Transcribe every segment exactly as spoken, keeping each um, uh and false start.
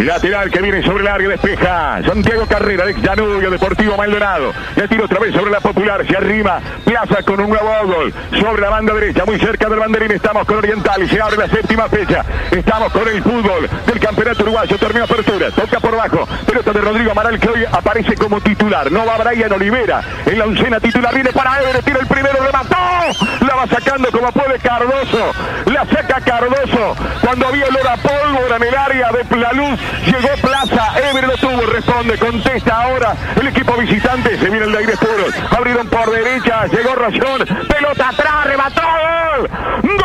Lateral que viene sobre el área, despeja Santiago Carrera, ex Danubio, Deportivo Maldonado. Le tira otra vez sobre la Popular, se arrima Plaza con un nuevo gol sobre la banda derecha, muy cerca del banderín. Estamos con Oriental y se abre la séptima fecha. Estamos con el fútbol del campeonato uruguayo. Termina apertura, toca por bajo, pelota de Rodrigo Amaral que hoy aparece como titular. No va Brian Olivera en la oncena titular. Viene para Everett, tira el primero, remató. La va sacando como puede Cardoso. La saca Cardoso cuando había olor a pólvora en el área de La Luz. Llegó Plaza, Everett lo tuvo, responde, contesta ahora el equipo visitante. Se viene el de aire puro. Abrieron por derecha, llegó Rayón, pelota atrás, remató. ¡Gol! ¡Gol!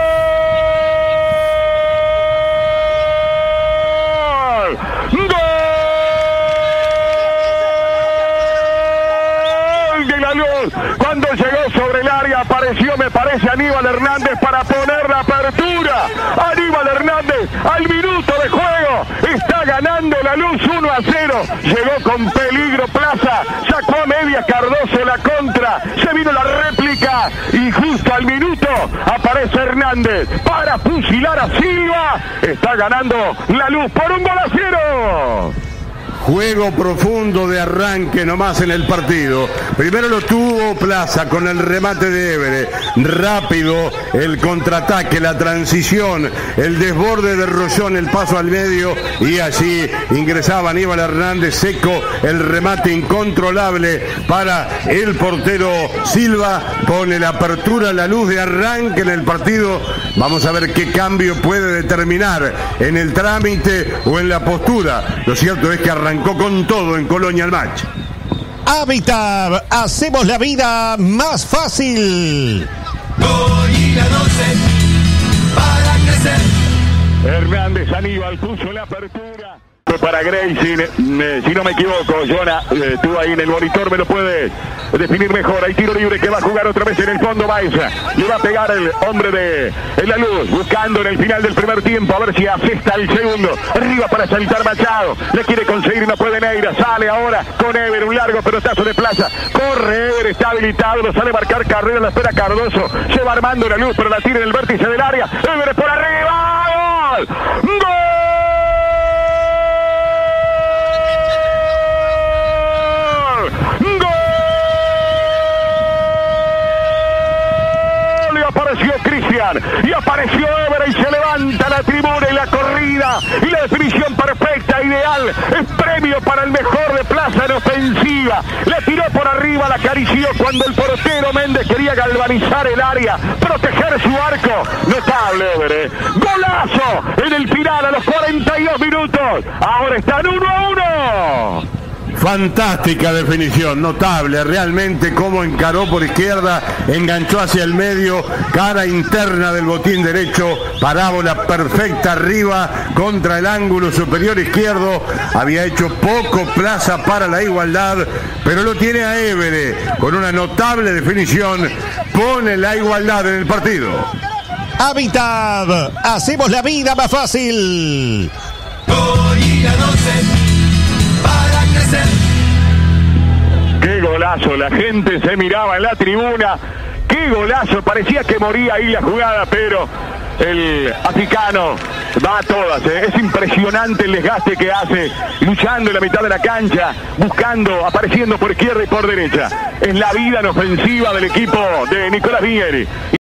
Cuando llegó sobre el área apareció, me parece, Aníbal Hernández para poner la apertura. Aníbal Hernández al minuto de juego está ganando La Luz uno a cero. Llegó con peligro Plaza, sacó a media Cardoso la contra, se vino la réplica y justo al minuto aparece Hernández para fusilar a Silva. Está ganando La Luz por un gol a cero. Juego profundo de arranque nomás en el partido. Primero lo tuvo Plaza con el remate de Everett. Rápido el contraataque, la transición, el desborde de Rollón, el paso al medio y allí ingresaba Aníbal Hernández seco. El remate incontrolable para el portero Silva. Pone la apertura, La Luz de arranque en el partido. Vamos a ver qué cambio puede determinar en el trámite o en la postura. Lo cierto es que arrancó Arrancó con todo en Colonia el match. Habitat, hacemos la vida más fácil. Gorila doce para crecer. Hernández Aníbal puso la apertura para Gracie, eh, si no me equivoco, Jonah, eh, tú ahí en el monitor me lo puedes definir mejor. Hay tiro libre que va a jugar otra vez en el fondo Baeza. Le va a pegar el hombre de en La Luz, buscando en el final del primer tiempo, a ver si asesta el segundo. Arriba para saltar Machado, le quiere conseguir y no puede Neira. Sale ahora con Ever, un largo pelotazo de Plaza. Corre Ever, está habilitado, lo sale a marcar Carrera, la espera Cardoso. Se va armando La Luz, pero la tira en el vértice del área. Ever por arriba. ¡Gol! ¡Gol! Apareció Cristian y apareció Évora y se levanta la tribuna y la corrida y la definición perfecta, ideal, es premio para el mejor de Plaza en ofensiva. Le tiró por arriba, la acarició cuando el portero Méndez quería galvanizar el área, proteger su arco. Notable Évora, ¿eh? Golazo en el final a los cuarenta y dos minutos. Ahora están uno a uno. Fantástica definición, notable, realmente cómo encaró por izquierda, enganchó hacia el medio, cara interna del botín derecho, parábola perfecta arriba contra el ángulo superior izquierdo. Había hecho poco Plaza para la igualdad, pero lo tiene a Everett con una notable definición, pone la igualdad en el partido. Habitat, hacemos la vida más fácil. Gorila doce. Qué golazo, la gente se miraba en la tribuna, qué golazo, parecía que moría ahí la jugada, pero el africano va a todas, ¿eh? Es impresionante el desgaste que hace, luchando en la mitad de la cancha, buscando, apareciendo por izquierda y por derecha. Es la vida en ofensiva del equipo de Nicolás Viñeri.